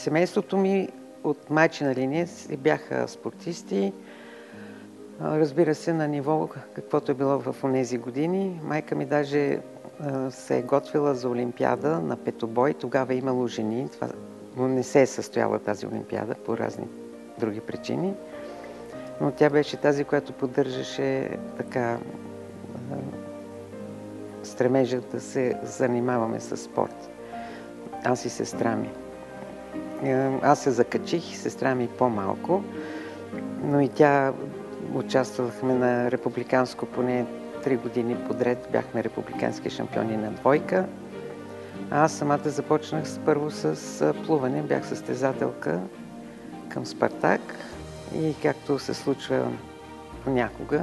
Семейството ми от майчина линия си бяха спортисти. Разбира се, на ниво, каквото е било в онези години. Майка ми даже се е готвила за олимпиада на петобой. Тогава е имало жени, но не се е състояла тази олимпиада по разни други причини. Но тя беше тази, която поддържаше така стремежа да се занимаваме с спорт. Аз и сестра ми. Аз се закачих, сестра ми по-малко, но и тя участвахме на републиканско поне 3 години подред. Бяхме републикански шампиони на двойка. А аз самата започнах първо с плуване. Бях състезателка към Спартак и както се случва понякога,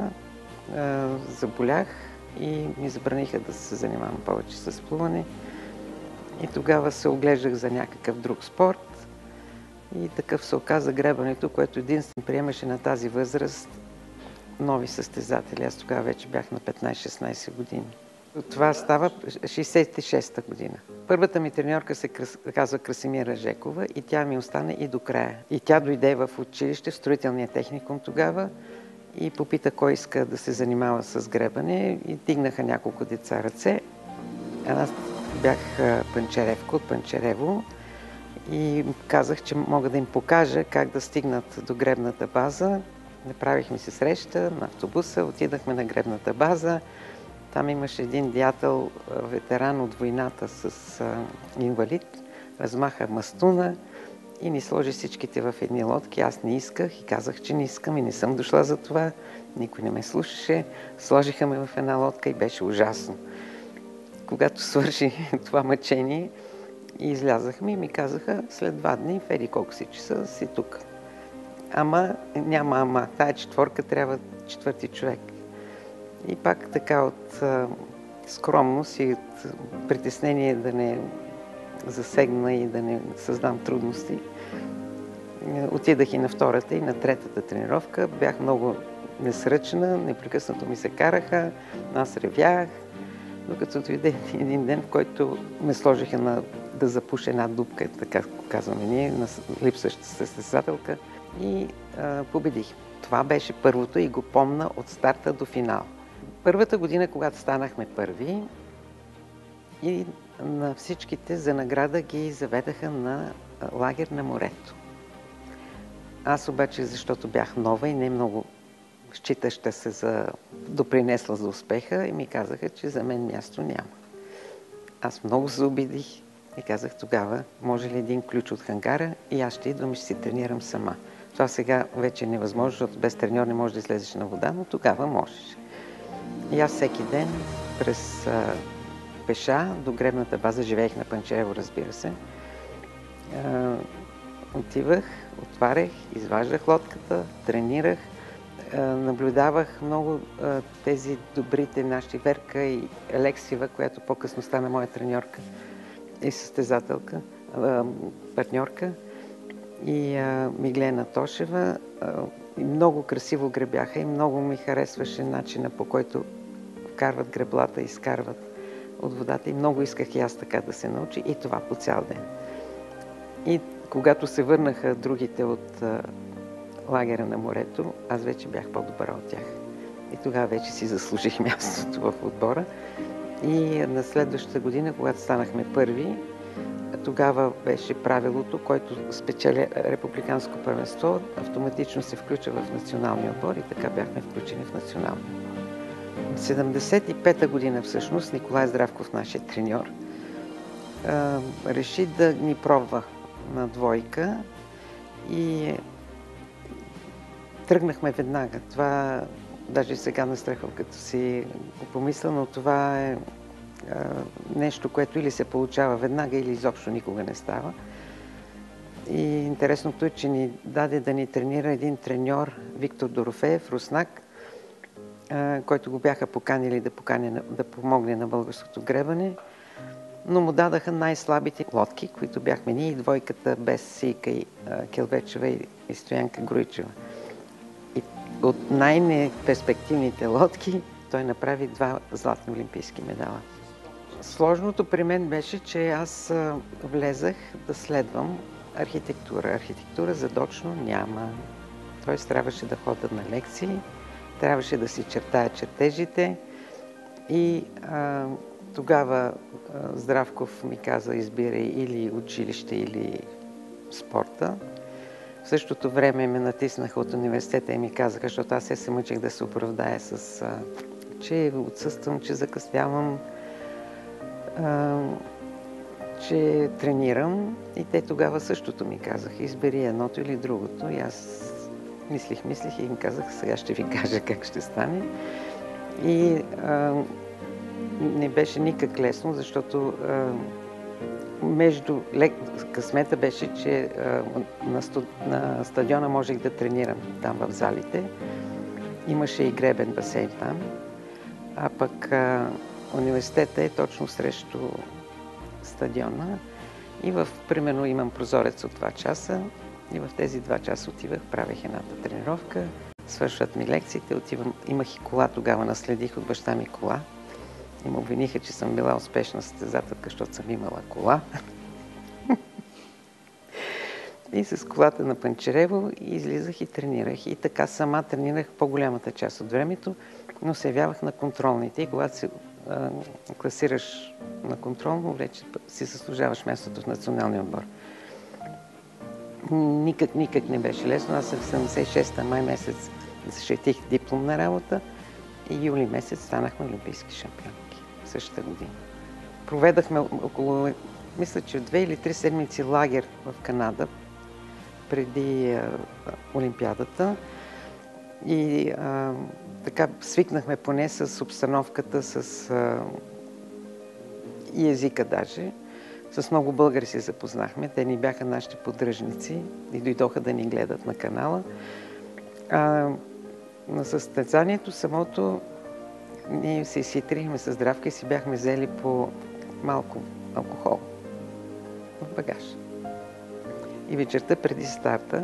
заболях и ми забраниха да се занимавам повече с плуване. И тогава се оглеждах за някакъв друг спорт и такъв се оказа гребането, което единствено приемаше на тази възраст нови състезатели. Аз тогава вече бях на 15-16 години. Това става 66-та година. Първата ми треньорка се казва Красимира Жекова и тя ми остане и до края. И тя дойде в училище, в строителния техникум тогава и попита кой иска да се занимава с гребане и дигнаха няколко деца ръце. Аз бях панчеревка от Панчарево и казах, че мога да им покажа как да стигнат до гребната база. Направихме си среща на автобуса, отидахме на гребната база. Там имаше един дятел, ветеран от войната с инвалид, размаха мастуна и ни сложи всичките в едни лодки. Аз не исках и казах, че не искам и не съм дошла за това. Никой не ме слушаше. Сложиха ме в една лодка и беше ужасно. Когато свърши това мъчение и излязахме и ми казаха след 2 дни, в еди колко си часа си тук. Ама, няма ама, тая четворка трябва 4-ти човек. И пак така от скромност и от притеснение да не засегна и да не създам трудности, отидах и на 2-та и на 3-та тренировка. Бях много несръчна, непрекъснато ми се караха, аз ревях, докато дойде един ден, в който ме сложиха да запуша една дупка, така казваме ние, на липсващата състезателка и победих. Това беше първото и го помня от старта до финал. Първата година, когато станахме първи, и на всичките за награда ги заведаха на лагер на морето. Аз обаче, защото бях нова и не много считаща се за допринесла за успеха, и ми казаха, че за мен място няма. Аз много се обидих и казах тогава, може ли един ключ от хангара и аз ще идвам и ще си тренирам сама. Това сега вече е невъзможно, защото без треньор не можеш да излезеш на вода, но тогава можеш. И аз всеки ден през пеша до гребната база, живеех на Панчарево, разбира се, отивах, отварях, изваждах лодката, тренирах, наблюдавах много тези добрите наши Верка и Алексиева, която по-късно стана моя треньорка и състезателка, партньорка, и Миглена Тошева. И много красиво гребяха и много ми харесваше начина, по който вкарват греблата и изкарват от водата. И много исках и аз така да се научи и това по цял ден. И когато се върнаха другите от лагера на морето, аз вече бях по-добра от тях. И тогава вече си заслужих мястото в отбора. И на следващата година, когато станахме първи, тогава беше правилото, който спечели републиканско първенство, автоматично се включва в националния отбор и така бяхме включени в националния отбор. В 75-та година всъщност Николай Здравков, нашия треньор, реши да ни пробва на двойка и тръгнахме веднага. Това даже сега настрахвам, като си помисля, но това е нещо, което или се получава веднага, или изобщо никога не става. И интересното е, че ни даде да ни тренира един треньор, Виктор Дорофеев, руснак, който го бяха поканили да помогне на българското гребане, но му дадаха най-слабите лодки, които бяхме ние и двойката без Сийка и Келвечева и Стоянка Груйчева. И от най-неперспективните лодки той направи 2 златни олимпийски медала. Сложното при мен беше, че аз влезах да следвам архитектура. Архитектура задочно няма. Т.е. трябваше да ходя на лекции, трябваше да си чертая чертежите и тогава Здравков ми каза: избирай или училище, или спорта. В същото време ме натиснаха от университета и ми казаха, защото аз се мъчех да се оправдая с че отсъствам, че закъснявам, че тренирам. И те тогава същото ми казаха: избери едното или другото. И аз мислих и им казах: сега ще ви кажа как ще стане. И не беше никак лесно, защото късмета беше, че на стадиона можех да тренирам там в залите. Имаше и гребен басейн там. А пък университета е точно срещу стадиона. И примерно имам прозорец от 2 часа. И в тези 2 часа отивах, правех едната тренировка, свършват ми лекциите, отивам. Имах и кола тогава, наследих от баща ми кола. И ме обвиниха, че съм била успешна състезателка, защото съм имала кола. И с колата на Панчарево излизах и тренирах. И така сама тренирах по-голямата част от времето, но се явявах на контролните. И когато се класираш на контролно, вече си заслужаваш мястото в националния отбор. Никак не беше лесно. Аз в 76-та май месец защитих дипломна работа и юли месец станахме олимпийски шампионки същата година. Проведахме около, мисля, че 2 или 3 седмици лагер в Канада преди Олимпиадата и така свикнахме поне с обстановката, и езика даже. С много българи се запознахме. Те ни бяха нашите поддръжници и дойдоха да ни гледат на канала. На състезанието самото ние се изхитрихме с Здравка и си бяхме взели по малко алкохол в багаж. И вечерта преди старта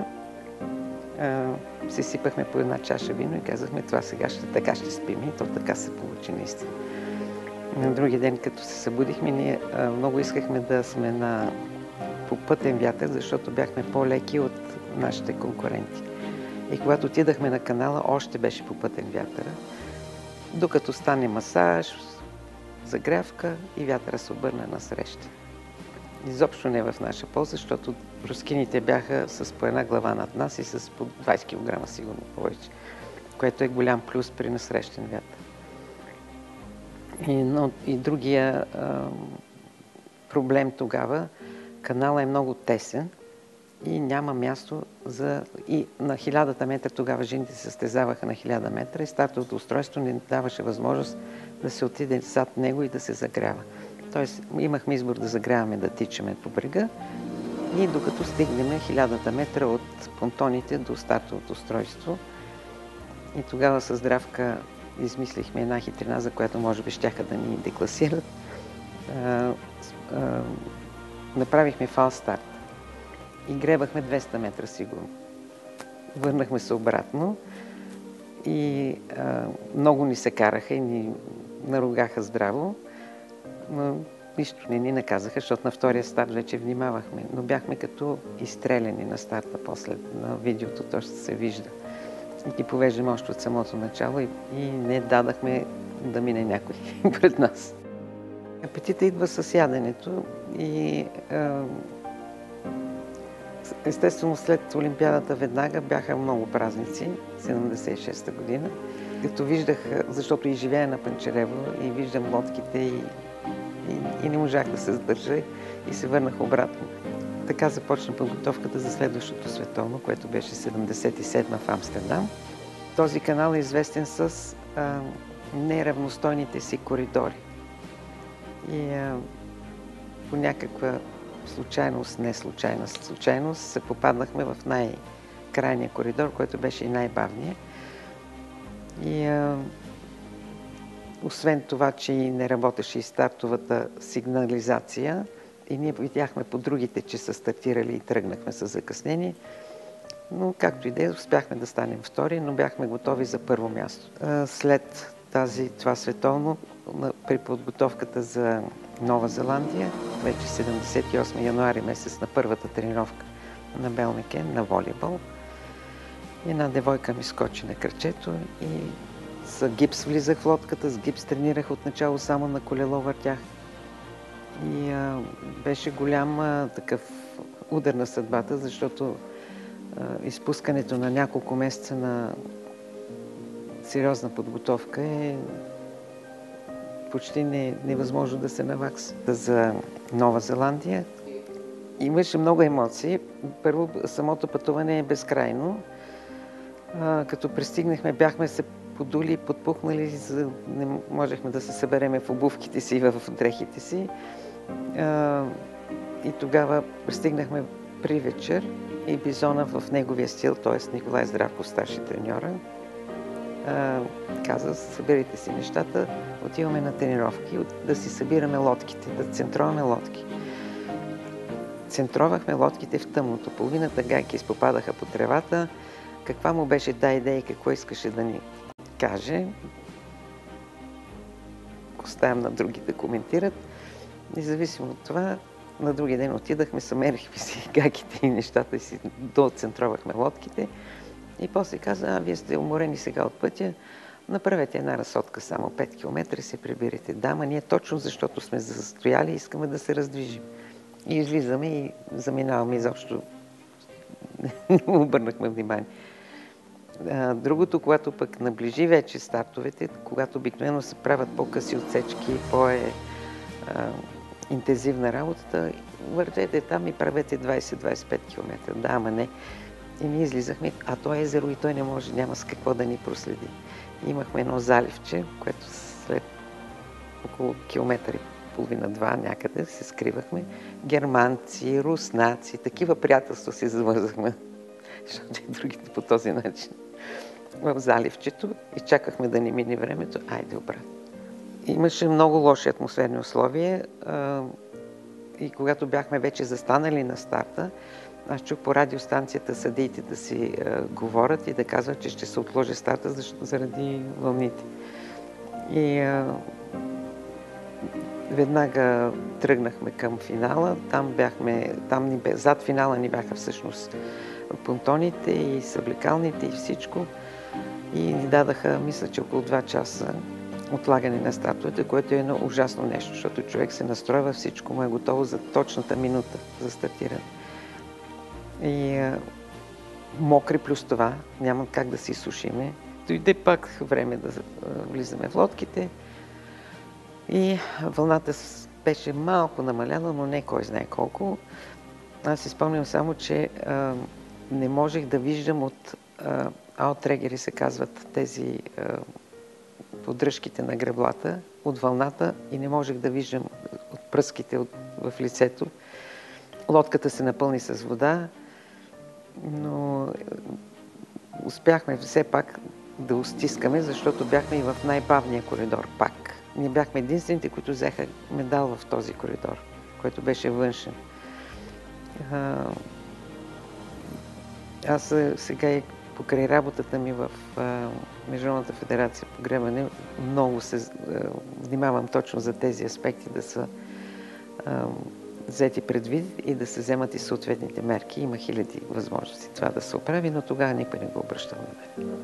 се сипахме по 1 чаша вино и казахме: това сега така ще спим. И то така се получи наистина. На другия ден, като се събудихме, ние много искахме да сме по пътен вятър, защото бяхме по-леки от нашите конкуренти. И когато отидахме на канала, още беше по пътен вятър. Докато стане масаж, загрявка и вятъра се обърна насреща. Изобщо не в наша полза, защото рускините бяха с по 1 глава над нас и с по 20 кг сигурно повече, което е голям плюс при насрещен вятър. И другия проблем тогава, каналът е много тесен и няма място И на 1000 метра тогава жените се състезаваха на 1000 метра и стартовото устройство не даваше възможност да се отиде зад него и да се загрява. Тоест имахме избор да загряваме, да тичаме по брега и докато стигнем 1000 метра от понтоните до стартовото устройство. И тогава със Здравка измислихме една хитрина, за която може би щяха да ни декласират. Направихме фал старт и гребахме 200 метра сигурно. Върнахме се обратно и много ни се караха и ни наругаха здраво, но нищо не ни наказаха, защото на втория старт вече внимавахме. Но бяхме като изстреляни на старта после. На видеото то ще се вижда. И ги повеждаме още от самото начало и не дадахме да мине някой пред нас. Апетита идва с яденето и естествено след Олимпиадата веднага бяха много празници, 76-та година. Като виждах, защото и живея на Панчарево и виждам лодките и не можах да се задържа и се върнах обратно. Така започна подготовката за следващото световно, което беше 77-ма в Амстердам. Този канал е известен с неравностойните си коридори. И по някаква случайност се попаднахме в най-крайния коридор, който беше и най-бавният. И освен това, че и не работеше и стартовата сигнализация, и ние видяхме по другите, че са стартирали и тръгнахме с закъснение. Но както и да е, успяхме да станем втори, но бяхме готови за първо място. След това световно, при подготовката за Нова Зеландия, вече 78 януари месец на първата тренировка, на Белмекен, на волейбол. Една девойка ми скочи на кръчето и с гипс влизах в лодката, с гипс тренирах отначало, само на колело въртях. И беше голям такъв удар на съдбата, защото изпускането на няколко месеца на сериозна подготовка е почти невъзможно да се навакса. За Нова Зеландия имаше много емоции. Първо, самото пътуване е безкрайно. Като пристигнахме, бяхме се подули и подпухнали, не можехме да се събереме в обувките си и в дрехите си. И тогава пристигнахме при вечер и Бизона в неговия стил, т.е. Николай Здравков, старши треньора, каза: съберете си нещата, отиваме на тренировки, да си събираме лодките, да центроваме лодки. Центровахме лодките в тъмното. Половината гайки изпопадаха по тревата. Каква му беше идея и какво искаше да ни каже, оставям на други да коментират. Независимо от това, на други ден отидахме, съмерихме си гайките и нещата и си доцентровахме лодките. И после каза: вие сте уморени сега от пътя, направете една разходка само 5 км и се приберете. Да, ама ние точно защото сме застояли, искаме да се раздвижим. И излизаме и заминаваме изобщо. Не обърнахме внимание. Другото, когато пък наближи вече стартовете, когато обикновено се правят по-къси отсечки, по-интензивна работата, вървете там и правете 20-25 км. Да, ама не. И ние излизахме, а то е езеро и той не може, няма с какво да ни проследи. Имахме едно заливче, което след около километър и половина-два някъде се скривахме. Германци, руснаци, такива приятелства си завързахме, защото и другите по този начин. В заливчето и чакахме да ни мине времето, айде обратно. Имаше много лоши атмосферни условия и когато бяхме вече застанали на старта, аз чух по радиостанцията съдиите да си говорят и да казват, че ще се отложи старта заради вълните. И веднага тръгнахме към финала. Зад финала ни бяха всъщност понтоните и съблекалните и всичко. И ни дадаха, мисля, че около 2 часа отлагане на стартовете, което е едно ужасно нещо, защото човек се настройва, всичко му е готово за точната минута за стартиране. И мокри плюс това, няма как да си сушиме. Дойде пак време да влизаме в лодките и вълната беше малко намаляла, но не кой знае колко. Аз си спомням само, че не можех да виждам от аутрегери, се казват тези поддръжките на греблата, от вълната и не можех да виждам от пръските в лицето. Лодката се напълни с вода, но успяхме все пак да устискаме, защото бяхме и в най-бавния коридор пак. Ние бяхме единствените, които взеха медал в този коридор, който беше външен. Аз сега и покрай работата ми в Международната федерация по гребане много се внимавам точно за тези аспекти да са взети предвид и да се вземат и съответните мерки. Има хиляди възможности това да се оправи, но тогава никой не го обръща внимание.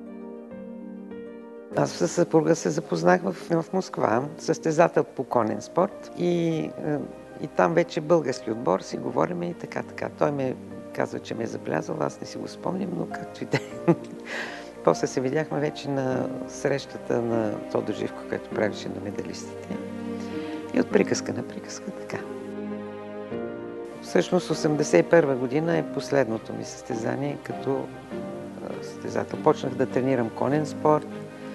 Аз със съпруга се запознах в Москва, състезател по конен спорт и там вече български отбор си говориме и така. Той ме казва, че ме е забелязал, аз не си го спомням, но както и да е. После се видяхме вече на срещата на Тодор Живко, който правеше на медалистите. И от приказка на приказка така. Всъщност 1981 година е последното ми състезание като състезател. Почнах да тренирам конен спорт,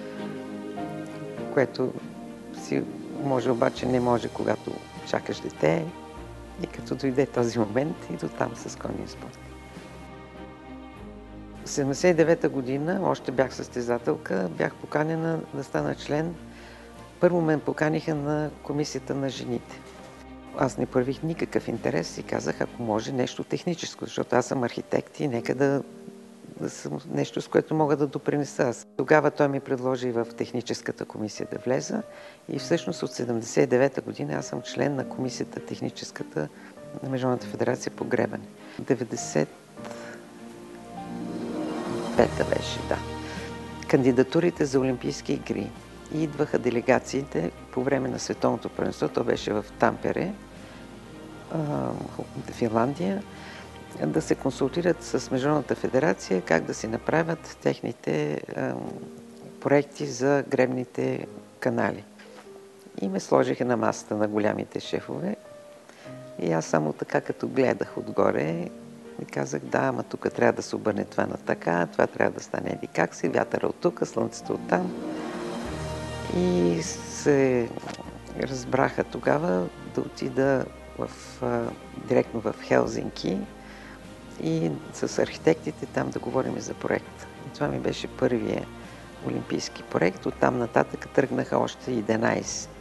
което си може, обаче не може, когато чакаш дете. И като дойде този момент и до там с конния спорт. В 1979 година още бях състезателка, бях поканена да стана член. Първо ме поканиха на комисията на жените. Аз не проявих никакъв интерес и казах, ако може нещо техническо, защото аз съм архитект и нека да съм нещо, с което мога да допринеса. Тогава той ми предложи в техническата комисия да влеза и всъщност от 1979 година аз съм член на комисията техническата на Международната федерация по гребане. 95-та беше, да. Кандидатурите за Олимпийски игри. И идваха делегациите по време на световното първенство. То беше в Тампере, Финландия, да се консултират с Международната федерация как да си направят техните проекти за гребните канали. И ме сложиха на масата на голямите шефове. И аз само така, като гледах отгоре, и казах, да, ама тук трябва да се обърне това на така, това трябва да стане еди как си, вятъра от тук, слънцето от там. И се разбраха тогава да отида директно в Хелзинки и с архитектите там да говорим за проект. И това ми беше първият олимпийски проект. Оттам нататък тръгнаха още 11.